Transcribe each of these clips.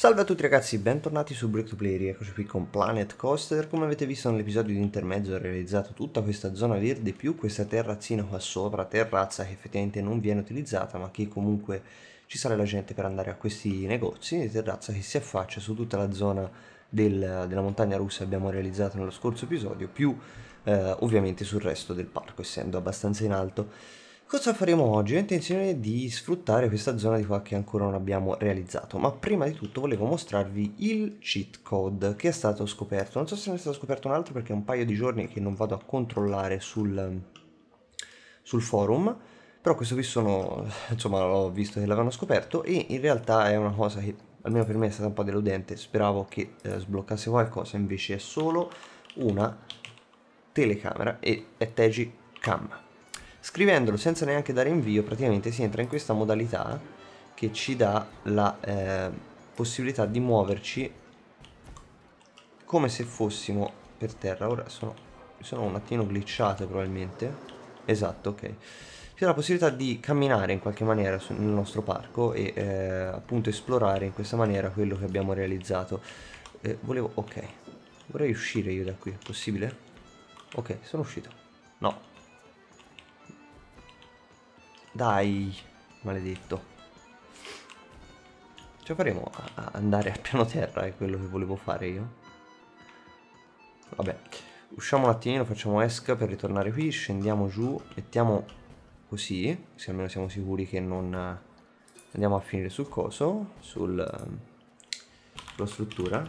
Salve a tutti ragazzi, bentornati su Break to Play, eccoci qui con Planet Coaster. Come avete visto nell'episodio di intermezzo ho realizzato tutta questa zona verde più questa terrazzina qua sopra, terrazza che effettivamente non viene utilizzata ma che comunque ci sale la gente per andare a questi negozi, terrazza che si affaccia su tutta la zona della montagna russa che abbiamo realizzato nello scorso episodio, più ovviamente sul resto del parco essendo abbastanza in alto. Cosa faremo oggi? Ho intenzione di sfruttare questa zona di qua che ancora non abbiamo realizzato, ma prima di tutto volevo mostrarvi il cheat code che è stato scoperto. Non so se ne è stato scoperto un altro perché è un paio di giorni che non vado a controllare sul forum, però questo qui insomma, l'ho visto che l'avevano scoperto e in realtà è una cosa che almeno per me è stata un po' deludente. Speravo che sbloccasse qualcosa, invece è solo una telecamera e è Tagicam. Scrivendolo senza neanche dare invio praticamente si entra in questa modalità che ci dà la possibilità di muoverci come se fossimo per terra. Ora sono un attimo glitchato probabilmente. Esatto, ok. Ci dà la possibilità di camminare in qualche maniera nel nostro parco e appunto esplorare in questa maniera quello che abbiamo realizzato. Ok, vorrei uscire io da qui, è possibile? Ok, sono uscito. No. Dai, maledetto. Ce la faremo a andare a piano terra, è quello che volevo fare io. Vabbè, usciamo un attimino, facciamo esca per ritornare qui, scendiamo giù, mettiamo così, se almeno siamo sicuri che non andiamo a finire sul coso, sulla struttura.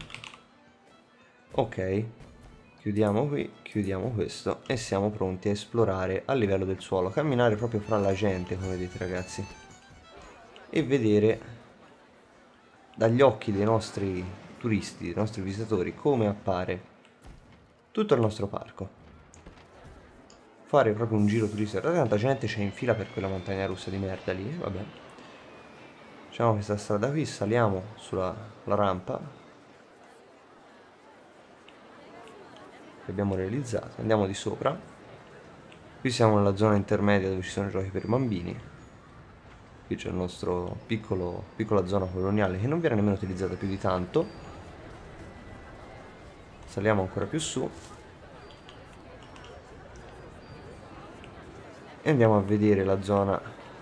Ok, chiudiamo qui, chiudiamo questo e siamo pronti a esplorare a livello del suolo, camminare proprio fra la gente, come vedete ragazzi, e vedere dagli occhi dei nostri turisti, dei nostri visitatori, come appare tutto il nostro parco. Fare proprio un giro turistico. Tanta gente c'è in fila per quella montagna russa di merda lì, vabbè. Facciamo questa strada qui, saliamo sulla rampa che abbiamo realizzato, andiamo di sopra. Qui siamo nella zona intermedia dove ci sono i giochi per i bambini. Qui c'è il nostro piccola zona coloniale che non viene nemmeno utilizzata più di tanto. Saliamo ancora più su e andiamo a vedere la zona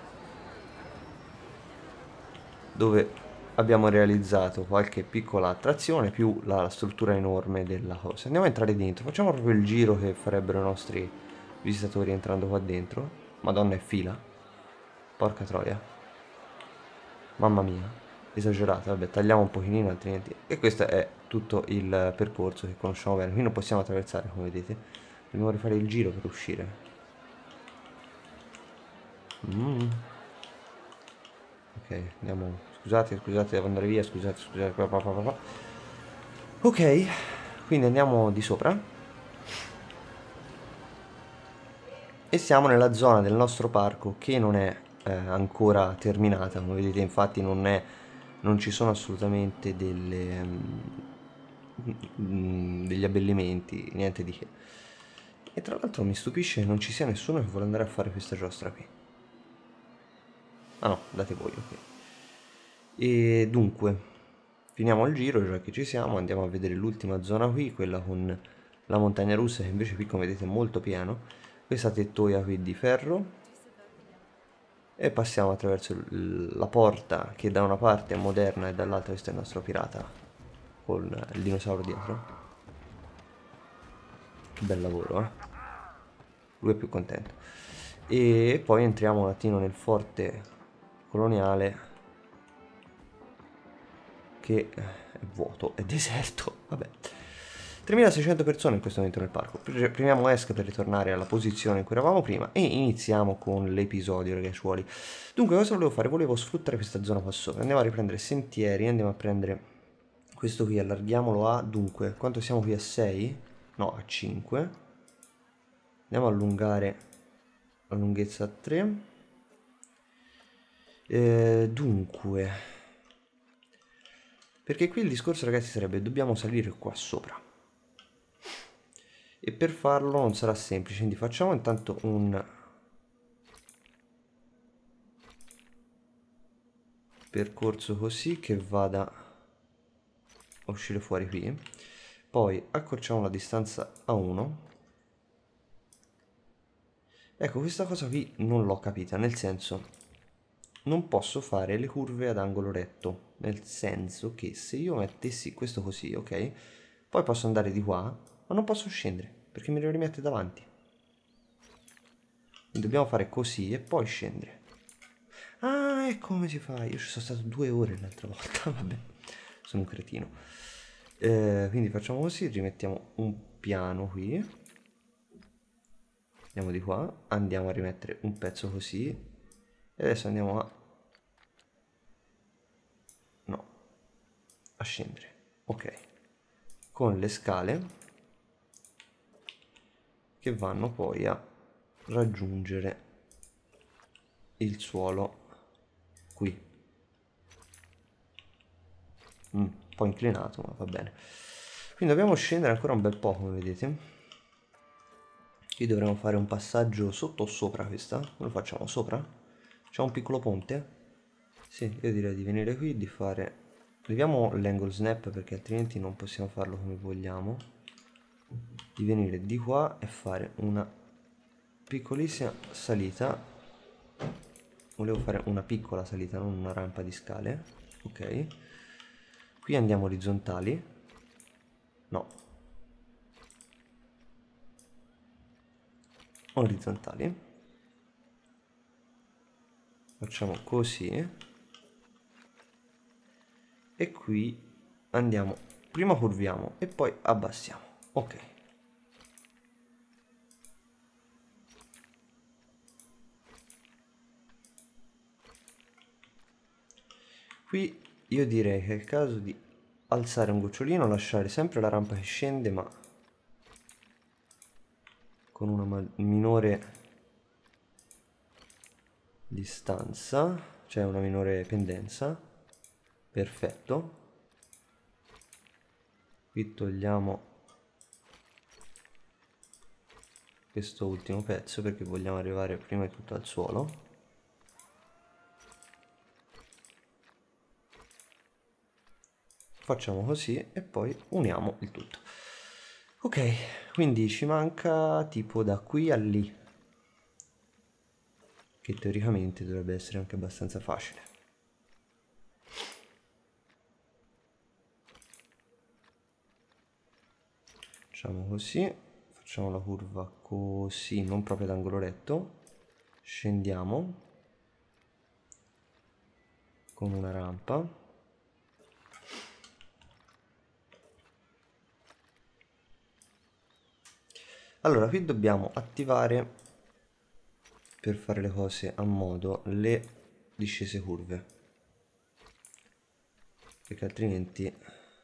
dove abbiamo realizzato qualche piccola attrazione più la struttura enorme della cosa. Andiamo a entrare dentro, facciamo proprio il giro che farebbero i nostri visitatori entrando qua dentro. Madonna, è fila, porca troia, mamma mia, esagerata. Vabbè, tagliamo un pochino altrimenti. E questo è tutto il percorso che conosciamo bene. Qui non possiamo attraversare, come vedete, dobbiamo rifare il giro per uscire. Ok, andiamo. Scusate, devo andare via, scusate. Ok, quindi andiamo di sopra. E siamo nella zona del nostro parco che non è ancora terminata. Come vedete, infatti, non ci sono assolutamente degli abbellimenti, niente di che. E tra l'altro mi stupisce che non ci sia nessuno che vuole andare a fare questa giostra qui. Ah no, date voi, ok. E dunque, finiamo il giro, già che ci siamo, andiamo a vedere l'ultima zona qui, quella con la montagna russa, che invece qui come vedete è molto pieno. Questa tettoia qui di ferro. E passiamo attraverso la porta che da una parte è moderna e dall'altra questo è il nostro pirata con il dinosauro dietro. Che bel lavoro, eh? Lui è più contento. E poi entriamo un attimo nel forte coloniale che è vuoto, è deserto, vabbè. 3600 persone in questo momento nel parco. Premiamo ESC per ritornare alla posizione in cui eravamo prima e iniziamo con l'episodio, ragazzuoli. Dunque, cosa volevo fare? Volevo sfruttare questa zona qua sopra. Andiamo a riprendere sentieri, andiamo a prendere questo qui, allarghiamolo a... Dunque, quanto siamo qui a 6? No, a 5. Andiamo a allungare la lunghezza a 3. Dunque... Perché qui il discorso, ragazzi, sarebbe dobbiamo salire qua sopra. E per farlo non sarà semplice, quindi facciamo intanto un percorso così che vada a uscire fuori qui. Poi accorciamo la distanza a 1. Ecco, questa cosa qui non l'ho capita, nel senso, non posso fare le curve ad angolo retto, nel senso che se io mettessi questo così, ok? Poi posso andare di qua, ma non posso scendere, perché me lo rimette davanti. Quindi dobbiamo fare così e poi scendere. Ah, ecco come si fa. Io ci sono stato 2 ore l'altra volta, vabbè, sono un cretino. Quindi facciamo così, rimettiamo un piano qui. Andiamo di qua, andiamo a rimettere un pezzo così. E adesso andiamo a... no, a scendere. Ok. Con le scale che vanno poi a raggiungere il suolo qui. Un po' inclinato, ma va bene. Quindi dobbiamo scendere ancora un bel po', come vedete. Qui dovremo fare un passaggio sotto o sopra questa. Come lo facciamo? Sopra? C'è un piccolo ponte? Sì, io direi di venire qui, di fare... Leviamo l'angle snap perché altrimenti non possiamo farlo come vogliamo. Di venire di qua e fare una piccolissima salita. Volevo fare una piccola salita, non una rampa di scale. Ok. Qui andiamo orizzontali. No. Orizzontali. Facciamo così. E qui andiamo, prima curviamo e poi abbassiamo. Ok. Qui io direi che è il caso di alzare un gocciolino, lasciare sempre la rampa che scende, ma con una minore distanza, cioè una minore pendenza. Perfetto. Qui togliamo questo ultimo pezzo perché vogliamo arrivare prima di tutto al suolo. Facciamo così e poi uniamo il tutto. Ok, quindi ci manca tipo da qui a lì, che teoricamente dovrebbe essere anche abbastanza facile. Facciamo così, facciamo la curva così, non proprio ad angolo retto, scendiamo con una rampa. Allora, qui dobbiamo attivare, per fare le cose a modo, le discese curve, perché altrimenti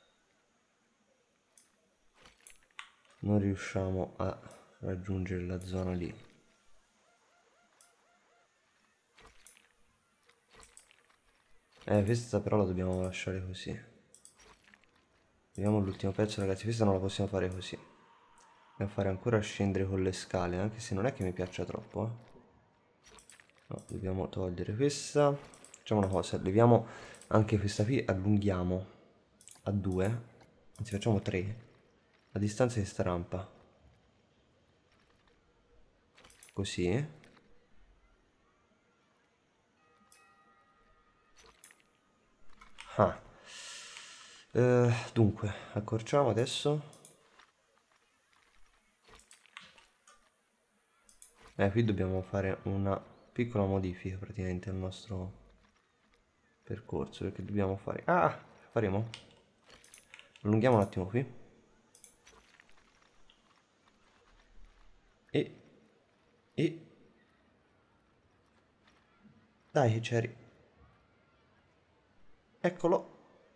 non riusciamo a raggiungere la zona lì. Questa però la dobbiamo lasciare così. Vediamo l'ultimo pezzo, ragazzi, questa non la possiamo fare così. Dobbiamo fare ancora scendere con le scale, anche se non è che mi piaccia troppo, No, dobbiamo togliere questa. Facciamo una cosa, leviamo anche questa qui, allunghiamo a 2, anzi facciamo 3, la distanza di sta rampa. Così. Ah. Dunque, accorciamo adesso. Qui dobbiamo fare una piccola modifica praticamente al nostro percorso, perché dobbiamo fare... Ah! Faremo? Allunghiamo un attimo qui. E... Dai che c'eri. Eccolo.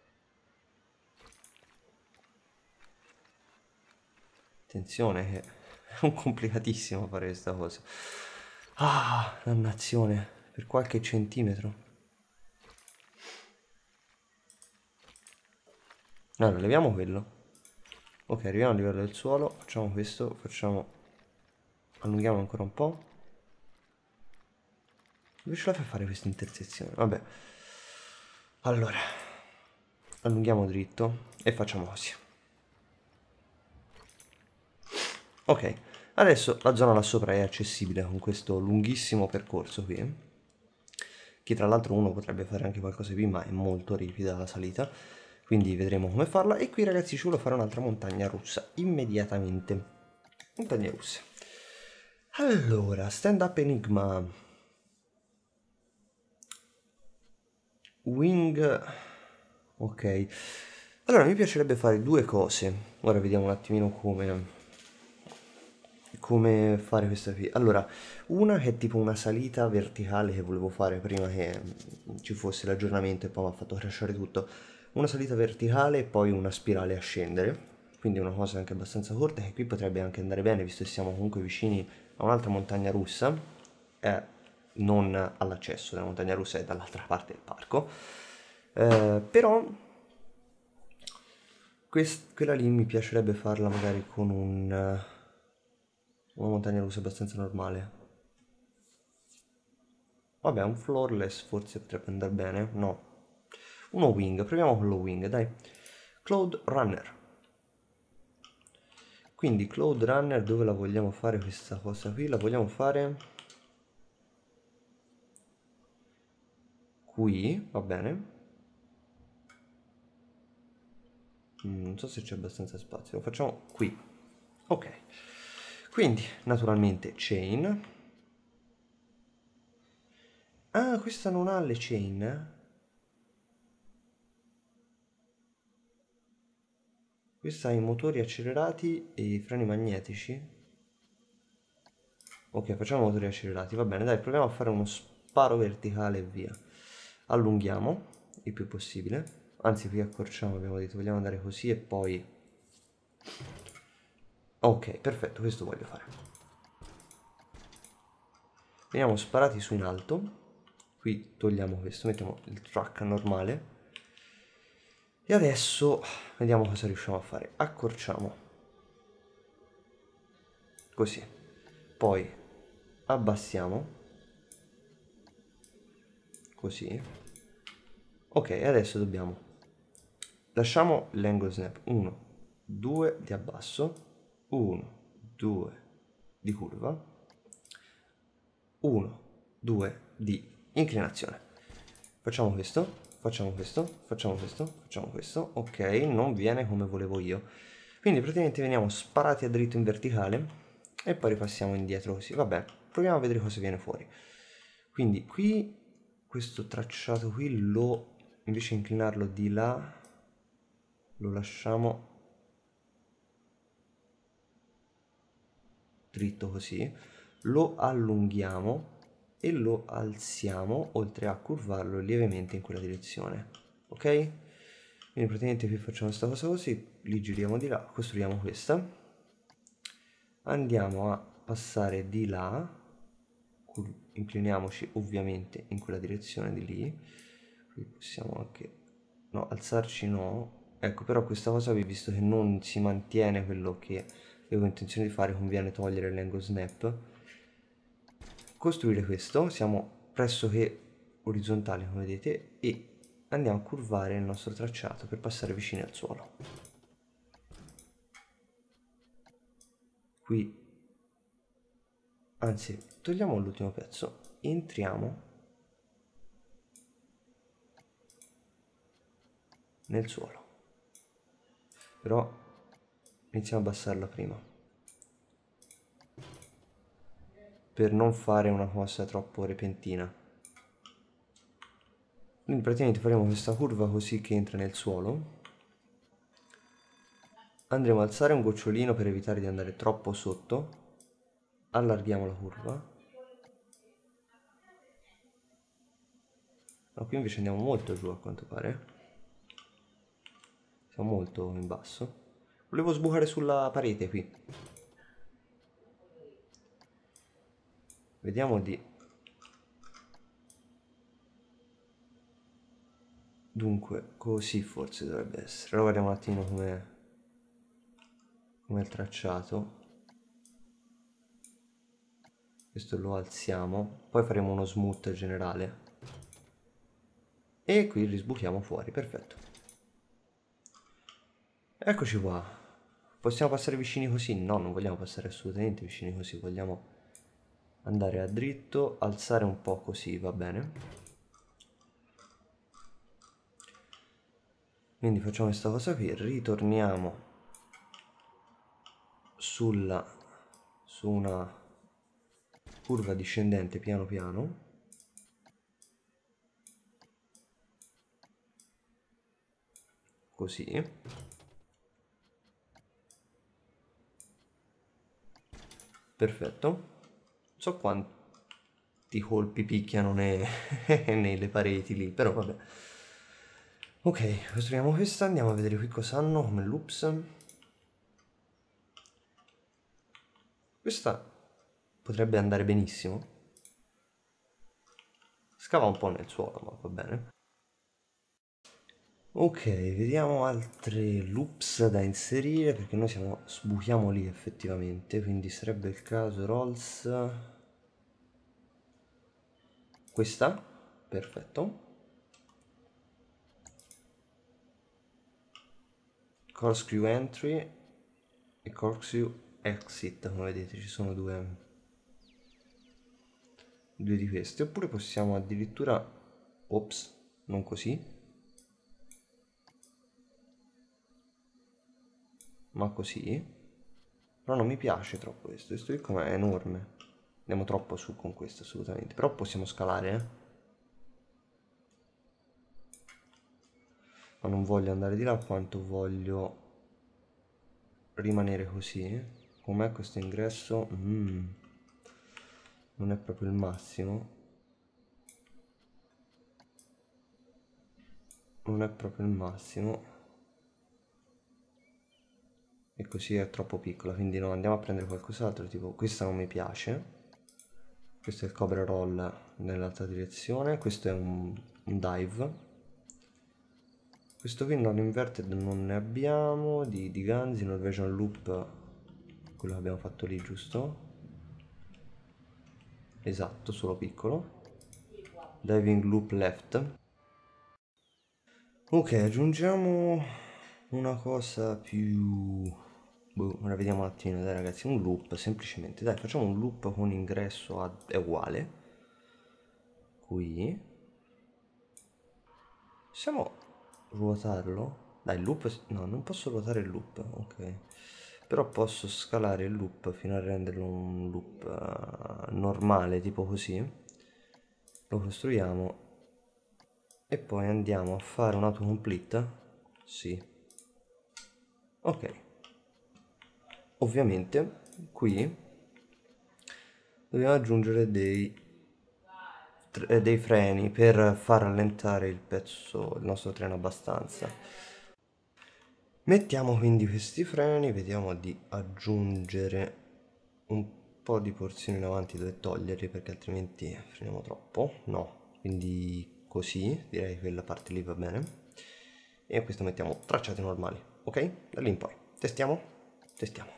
Attenzione che è un complicatissimo fare questa cosa. Ah, dannazione, per qualche centimetro. Allora, leviamo quello. Ok, arriviamo a livello del suolo, facciamo questo, allunghiamo ancora un po'. Dove ce la fai a fare questa intersezione? Vabbè. Allora, allunghiamo dritto e facciamo così. Ok, adesso la zona là sopra è accessibile con questo lunghissimo percorso qui, che tra l'altro uno potrebbe fare anche qualcosa qui, ma è molto ripida la salita, quindi vedremo come farla. E qui ragazzi ci vuole fare un'altra montagna russa, immediatamente. Montagne russe. Allora, stand up enigma. Wing. Ok. Allora, mi piacerebbe fare due cose. Ora vediamo un attimino come fare questa qui. Allora, una che è tipo una salita verticale che volevo fare prima che ci fosse l'aggiornamento e poi mi ha fatto crashare tutto. Una salita verticale e poi una spirale a scendere. Quindi una cosa anche abbastanza corta che qui potrebbe anche andare bene visto che siamo comunque vicini a un'altra montagna russa. Non all'accesso della montagna russa, è dall'altra parte del parco. Però quella lì mi piacerebbe farla magari con una montagna russa abbastanza normale. Vabbè, un floorless forse potrebbe andare bene. No. Uno wing, proviamo con lo wing, dai. Cloud Runner. Quindi Cloud Runner dove la vogliamo fare questa cosa qui? La vogliamo fare qui, va bene. Non so se c'è abbastanza spazio, lo facciamo qui. Ok. Quindi, naturalmente, chain. Ah, questa non ha le chain? Questa ha i motori accelerati e i freni magnetici. Ok, facciamo motori accelerati, va bene, dai, proviamo a fare uno sparo verticale e via. Allunghiamo il più possibile. Anzi, qui accorciamo, abbiamo detto, vogliamo andare così e poi... Ok, perfetto, questo voglio fare. Veniamo sparati su in alto. Qui togliamo questo, mettiamo il track normale. E adesso vediamo cosa riusciamo a fare. Accorciamo. Così. Poi abbassiamo. Così. Ok, adesso dobbiamo... Lasciamo l'angle snap. 1, 2 di abbasso. 1, 2 di curva. 1, 2 di inclinazione. Facciamo questo, facciamo questo, facciamo questo, facciamo questo. Ok, non viene come volevo io. Quindi praticamente veniamo sparati a dritto in verticale e poi ripassiamo indietro così. Vabbè, proviamo a vedere cosa viene fuori. Quindi qui, questo tracciato qui, invece di inclinarlo di là, lo lasciamo dritto così, lo allunghiamo e lo alziamo oltre a curvarlo lievemente in quella direzione, ok? Quindi praticamente qui facciamo questa cosa così, li giriamo di là, costruiamo questa, andiamo a passare di là, incliniamoci ovviamente in quella direzione di lì, qui possiamo anche, no, alzarci no, ecco, però questa cosa vi visto che non si mantiene quello che avevo intenzione di fare, conviene togliere l'angle snap, costruire questo, siamo pressoché orizzontali come vedete e andiamo a curvare il nostro tracciato per passare vicini al suolo. Qui, anzi, togliamo l'ultimo pezzo, entriamo nel suolo, però iniziamo a abbassarla prima per non fare una cosa troppo repentina. Quindi praticamente faremo questa curva così che entra nel suolo, andremo ad alzare un gocciolino per evitare di andare troppo sotto, allarghiamo la curva, ma qui invece andiamo molto giù a quanto pare, siamo molto in basso. Volevo sbucare sulla parete qui, vediamo di... Dunque, così forse dovrebbe essere. Allora vediamo un attimo come il tracciato. Questo lo alziamo, poi faremo uno smooth generale. E qui risbuchiamo fuori, perfetto. Eccoci qua. Possiamo passare vicini così? No, non vogliamo passare assolutamente vicini così, vogliamo andare a dritto, alzare un po' così, va bene. Quindi facciamo questa cosa qui, ritorniamo su una curva discendente piano piano. Così. Perfetto. Non so quanti colpi picchiano nelle pareti lì, però vabbè. Ok, costruiamo questa, andiamo a vedere qui cosa hanno come loops. Questa potrebbe andare benissimo. Scava un po' nel suolo, ma va bene. Ok, vediamo altre loops da inserire perché noi sbuchiamo lì effettivamente, quindi sarebbe il caso rolls. Questa? Perfetto. Corkscrew entry e corkscrew exit, come vedete ci sono due di queste, oppure possiamo addirittura, ops, non così, ma così, però non mi piace troppo questo qui com'è enorme, andiamo troppo su con questo assolutamente, però possiamo scalare, ma non voglio andare di là quanto voglio rimanere così. Com'è questo ingresso? Non è proprio il massimo, non è proprio il massimo, e così è troppo piccola, quindi no, andiamo a prendere qualcos'altro, tipo questa non mi piace. Questo è il Cobra Roll nell'altra direzione, questo è un dive. Questo qui non inverted non ne abbiamo, di Ganzi, Norwegian Loop, quello che abbiamo fatto lì, giusto? Esatto, solo piccolo. Diving Loop Left. Ok, aggiungiamo una cosa più... Boh, ora vediamo un attimo, dai ragazzi, un loop, semplicemente, dai, facciamo un loop con ingresso è uguale. Qui. Possiamo ruotarlo? Dai, il loop... No, non posso ruotare il loop, ok. Però posso scalare il loop fino a renderlo un loop normale, tipo così. Lo costruiamo e poi andiamo a fare un autocomplete. Sì. Ok. Ovviamente qui dobbiamo aggiungere dei freni per far rallentare il nostro treno abbastanza. Mettiamo quindi questi freni, vediamo di aggiungere un po' di porzioni in avanti dove toglierli perché altrimenti freniamo troppo. No, quindi così, direi che quella parte lì va bene. E questo mettiamo tracciati normali, ok? Da lì in poi. Testiamo? Testiamo.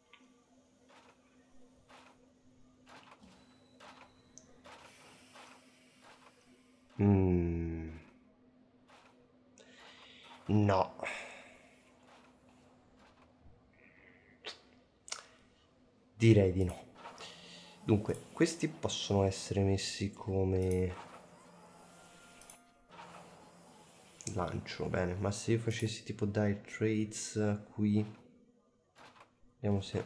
No. Direi di no. Dunque, questi possono essere messi come lancio, bene, ma se io facessi tipo dai traits qui, vediamo se...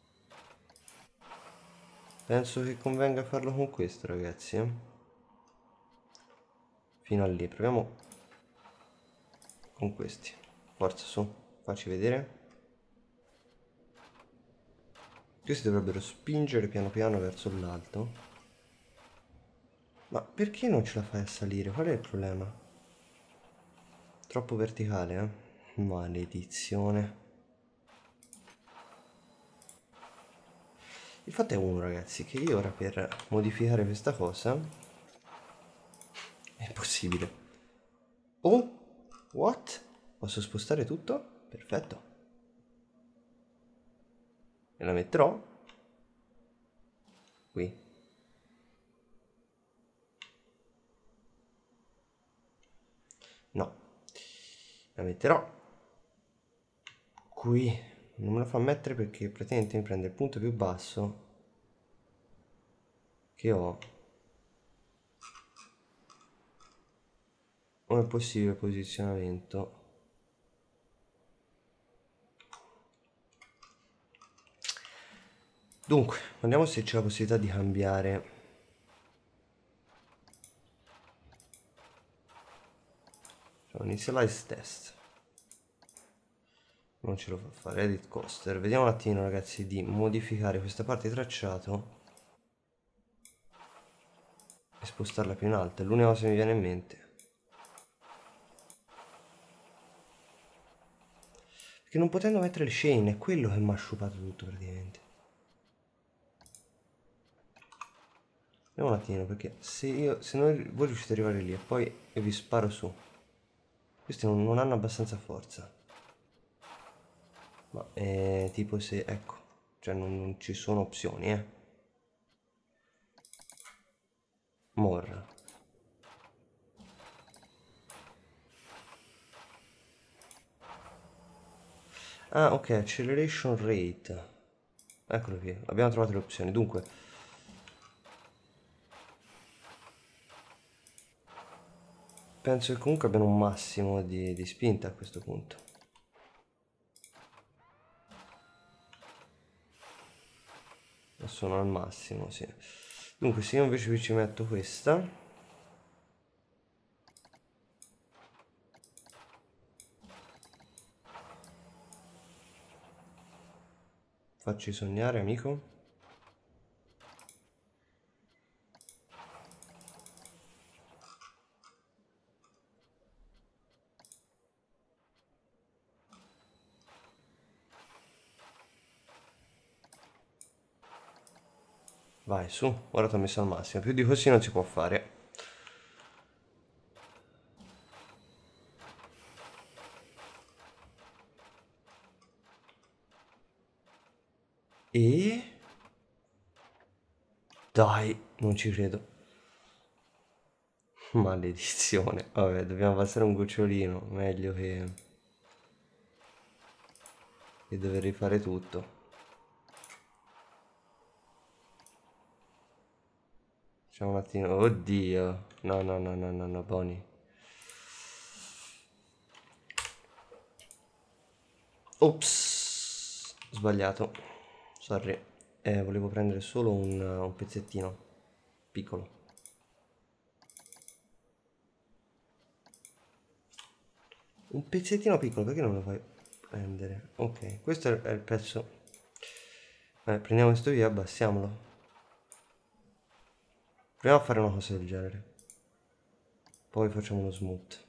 Penso che convenga farlo con questo, ragazzi, eh? Fino a lì, proviamo con questi. Forza, su, facci vedere. Questi dovrebbero spingere piano piano verso l'alto. Ma perché non ce la fai a salire? Qual è il problema? Troppo verticale, eh? Maledizione. Il fatto è uno, ragazzi, che io ora per modificare questa cosa è impossibile. Oh, what? Posso spostare tutto? Perfetto. E la metterò qui. No. La metterò qui non me lo fa mettere perché praticamente mi prende il punto più basso che ho come possibile posizionamento. Dunque, vediamo se c'è la possibilità di cambiare. Initialize test. Non ce lo fa fare. Edit coaster. Vediamo un attimo, ragazzi, di modificare questa parte di tracciato e spostarla più in alto. È l'unica cosa che mi viene in mente. Perché non potendo mettere le scene, è quello che mi ha sciupato tutto praticamente. Vediamo un attimo, perché se voi riuscite ad arrivare lì e poi io vi sparo su. Questi non hanno abbastanza forza. Ma tipo se, ecco, cioè non ci sono opzioni, More. Ah, ok, acceleration rate. Eccolo qui, abbiamo trovato le opzioni. Dunque, penso che comunque abbiano un massimo di spinta a questo punto. Sono al massimo, sì. Dunque, se io invece qui ci metto questa, facci sognare, amico. Vai, su, ora ti ho messo al massimo. Più di così non si può fare. E... Dai, non ci credo. Maledizione. Vabbè, dobbiamo passare un gocciolino. Meglio che dover rifare tutto. Facciamo un attimo. Oddio. No, no, no, no, no, no, Bonnie. Ops. Sbagliato. Sorry. Volevo prendere solo un pezzettino. Piccolo. Un pezzettino piccolo, perché non lo fai prendere? Ok, questo è il pezzo. Prendiamo questo via, abbassiamolo. Proviamo a fare una cosa del genere. Poi facciamo uno smooth.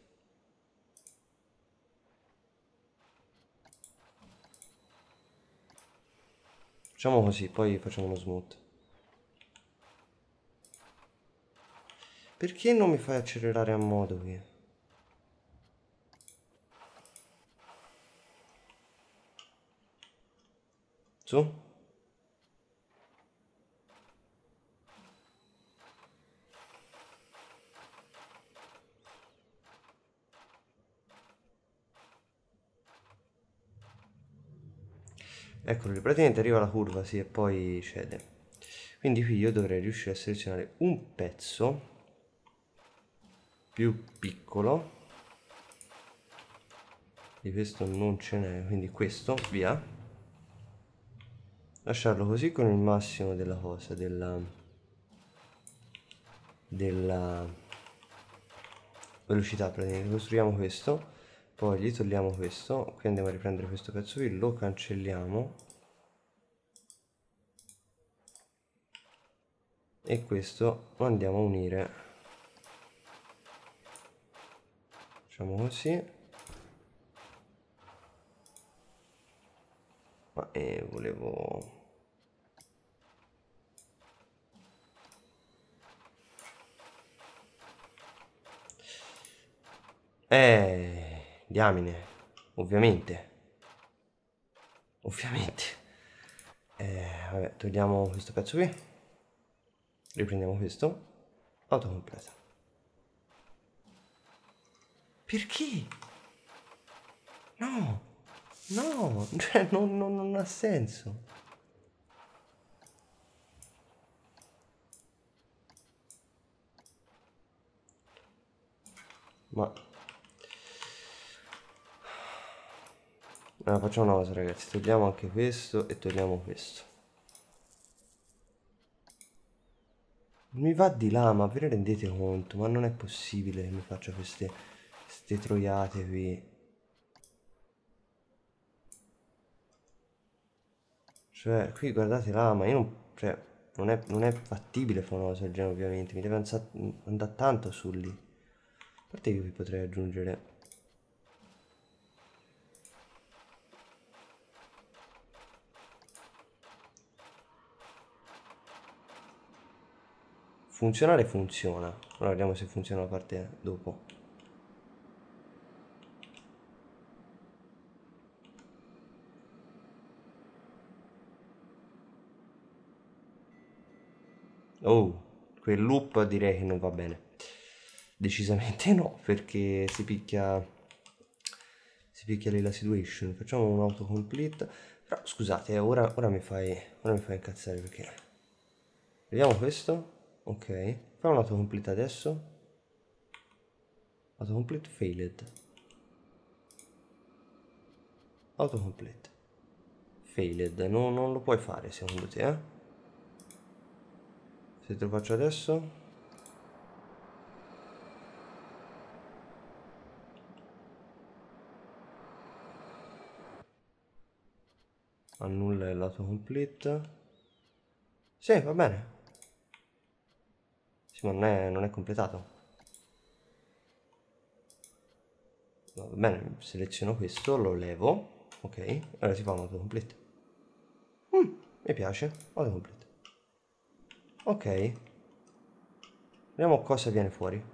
Facciamo così, poi facciamo uno smooth. Perché non mi fai accelerare a modo qui? Su? Eccolo lì, praticamente arriva la curva, sì, e poi cede. Quindi qui io dovrei riuscire a selezionare un pezzo più piccolo. Di questo non ce n'è, quindi questo, via. Lasciarlo così con il massimo della cosa, della velocità. Praticamente costruiamo questo, poi gli togliamo questo, qui andiamo a riprendere questo pezzo qui, lo cancelliamo e questo lo andiamo a unire. Facciamo così. Ma volevo... diamine, ovviamente. Ovviamente. Vabbè, togliamo questo pezzo qui. Riprendiamo questo. Auto completa. Perché? No! No, cioè non ha senso. Ma facciamo una cosa, ragazzi, togliamo anche questo e togliamo questo. Mi va di là, ma ve ne rendete conto? Ma non è possibile che mi faccia queste troiate qui. Cioè, qui guardate là, ma io non... Cioè, non è fattibile fare una cosa del genere, ovviamente. Mi deve andare tanto su lì. A parte che io vi potrei aggiungere... Funzionare funziona. Ora vediamo se funziona la parte dopo. Oh, quel loop direi che non va bene. Decisamente no, perché si picchia lì la situation. Facciamo un autocomplete. Però scusate, ora mi fai incazzare perché... Vediamo questo. Ok. Fai un autocomplete adesso. Autocomplete failed. Autocomplete. Failed. Non lo puoi fare secondo te, eh? Se te lo faccio adesso. Annulla l'autocomplete. Sì, va bene. Sì, ma non è completato. Va bene, seleziono questo, lo levo. Ok, ora si fa un autocomplete. Mi piace, autocomplete. Ok, vediamo cosa viene fuori.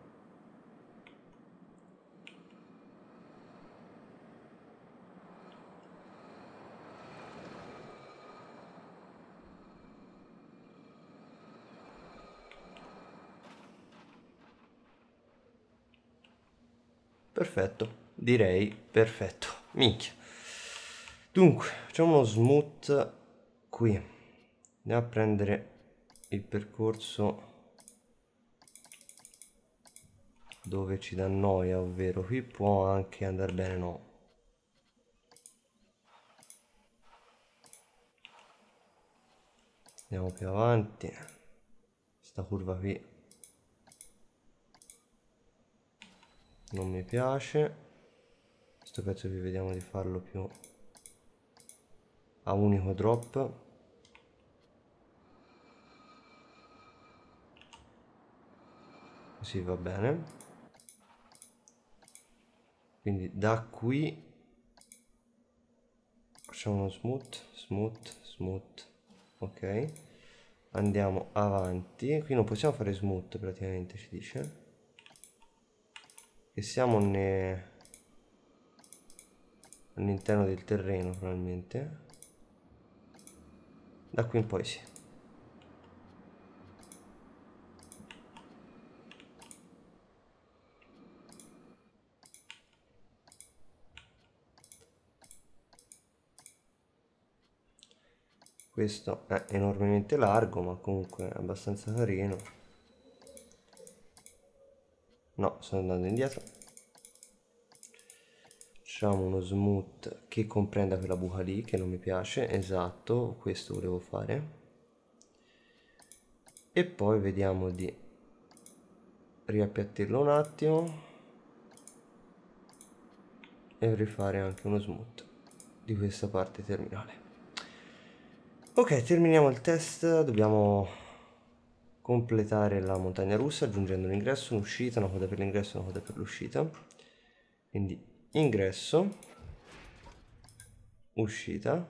Perfetto, direi perfetto. Minchia. Dunque, facciamo uno smooth qui. Andiamo a prendere il percorso dove ci dà noia, ovvero qui può anche andare bene, no. Andiamo più avanti. Sta curva qui non mi piace. Questo pezzo qui vediamo di farlo più a unico drop. Così va bene. Quindi da qui facciamo uno smooth, smooth, smooth. Ok. Andiamo avanti. Qui non possiamo fare smooth praticamente, ci dice. Che siamo all'interno del terreno probabilmente. Da qui in poi sì. Questo è enormemente largo, ma comunque è abbastanza carino. No, sto andando indietro. Facciamo uno smooth che comprenda quella buca lì, che non mi piace. Esatto, questo volevo fare. E poi vediamo di riappiattirlo un attimo e rifare anche uno smooth di questa parte terminale. Ok, terminiamo il test. Dobbiamo completare la montagna russa aggiungendo un ingresso, un'uscita, una coda per l'ingresso e una coda per l'uscita. Quindi ingresso, uscita.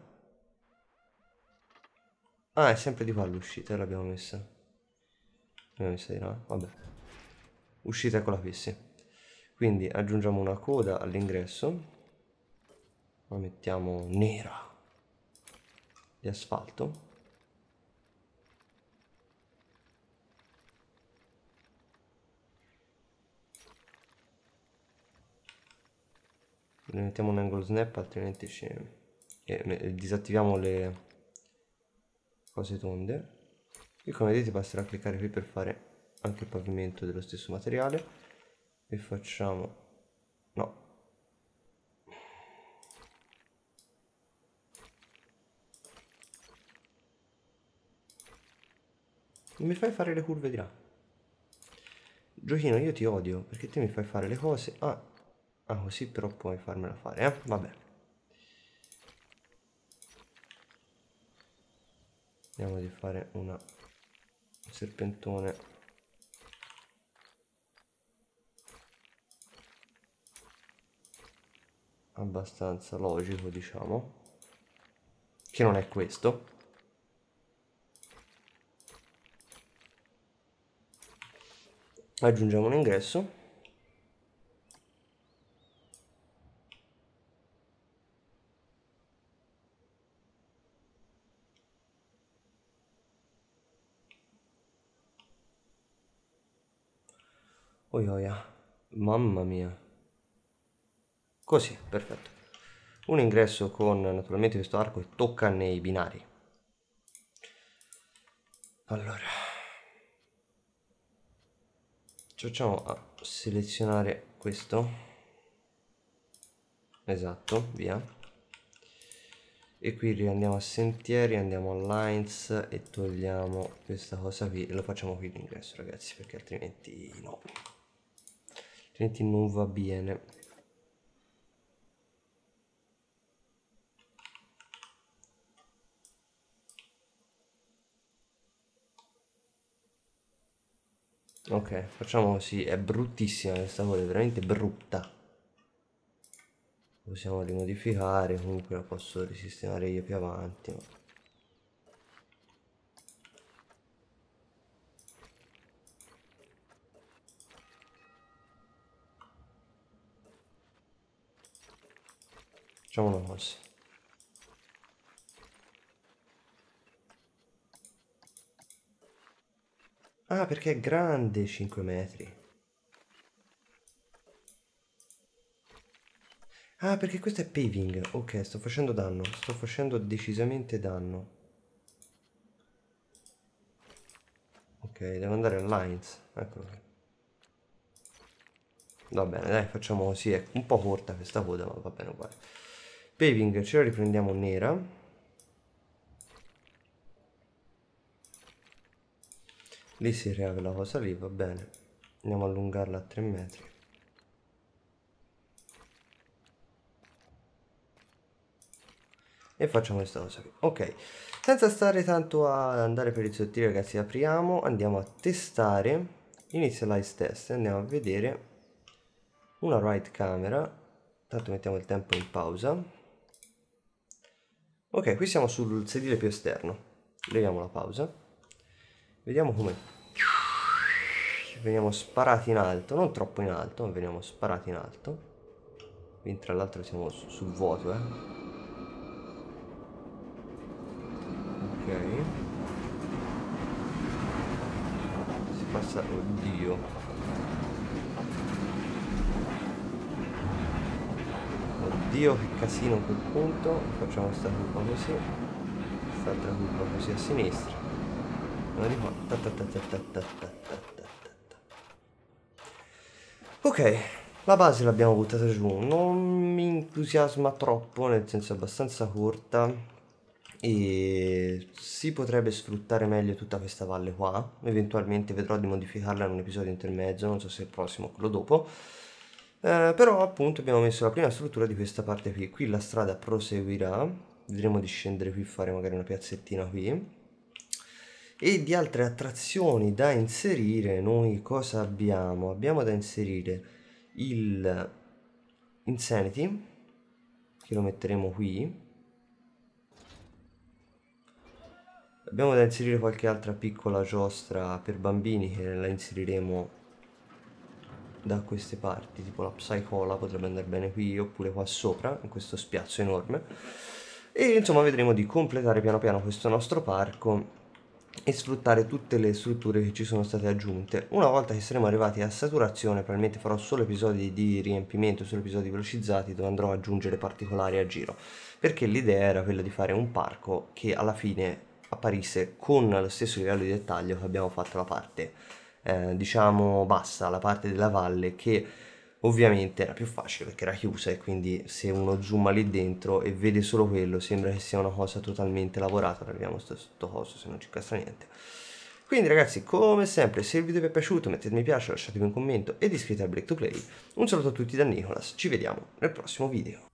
Ah, è sempre di qua l'uscita, l'abbiamo messa. L'abbiamo messa di là, vabbè. Uscita con la fissi. Quindi aggiungiamo una coda all'ingresso. La mettiamo nera di asfalto. mettiamo un angle snap, altrimenti disattiviamo le cose tonde. E come vedete basterà cliccare qui per fare anche il pavimento dello stesso materiale. E facciamo... no. Non mi fai fare le curve di là. Giochino, io ti odio, perché te mi fai fare le cose... Ah, così però puoi farmela fare, Vabbè. Andiamo di fare un serpentone abbastanza logico, diciamo, che non è questo. Aggiungiamo un ingresso. Oioia, mamma mia. Così, perfetto. Un ingresso con naturalmente questo arco che tocca nei binari. Allora, facciamo a selezionare questo. Esatto, via. E qui riandiamo a sentieri, andiamo a lines e togliamo questa cosa qui e lo facciamo qui l'ingresso, ragazzi, perché altrimenti no. Altrimenti non va bene. Ok, facciamo così, è bruttissima questa cosa, è veramente brutta. Possiamo rimodificare, comunque la posso risistemare io più avanti. Facciamo una cosa. Ah, perché è grande 5 metri. Ah, perché questo è paving. Ok, sto facendo danno. Sto facendo decisamente danno. Ok, devo andare a lines. Eccolo qui. Va bene, dai, facciamo così. È un po' corta questa coda, ma va bene uguale. Paving, ce la riprendiamo nera. Lì si crea quella cosa lì, va bene. Andiamo a allungarla a 3 metri. E facciamo questa cosa qui. Ok, senza stare tanto a andare per i sottili, ragazzi, apriamo, andiamo a testare, initialize test, andiamo a vedere una right camera. Tanto mettiamo il tempo in pausa. Ok, qui siamo sul sedile più esterno. Leviamo la pausa. Vediamo come veniamo sparati in alto, non troppo in alto, ma veniamo sparati in alto. Quindi tra l'altro siamo sul vuoto, Ok. Si passa... Oddio. Oddio, che casino a quel punto. Facciamo questa curva così. Quest'altra curva così a sinistra. Non ricordo. Ok, la base l'abbiamo buttata giù. Non mi entusiasma troppo, nel senso abbastanza corta. E si potrebbe sfruttare meglio tutta questa valle qua. Eventualmente vedrò di modificarla in un episodio intermezzo, non so se il prossimo o quello dopo. Però appunto abbiamo messo la prima struttura di questa parte qui. Qui la strada proseguirà, vedremo di scendere qui e fare magari una piazzettina qui. E di altre attrazioni da inserire noi cosa abbiamo? Abbiamo da inserire il Insanity, che lo metteremo qui. Abbiamo da inserire qualche altra piccola giostra per bambini che la inseriremo da queste parti, tipo la Psychola potrebbe andare bene qui oppure qua sopra, in questo spiazzo enorme. E insomma vedremo di completare piano piano questo nostro parco e sfruttare tutte le strutture che ci sono state aggiunte. Una volta che saremo arrivati a saturazione, probabilmente farò solo episodi di riempimento, solo episodi velocizzati dove andrò ad aggiungere particolari a giro, perché l'idea era quella di fare un parco che alla fine apparisse con lo stesso livello di dettaglio che abbiamo fatto la parte diciamo bassa, la parte della valle, che ovviamente era più facile perché era chiusa, e quindi se uno zooma lì dentro e vede solo quello sembra che sia una cosa totalmente lavorata. Ora vediamo sto coso se non ci incastra niente. Quindi ragazzi, come sempre, se il video vi è piaciuto mettete mi piace, lasciatemi un commento ed iscrivetevi al Break to Play. Un saluto a tutti da Nicolas, ci vediamo nel prossimo video.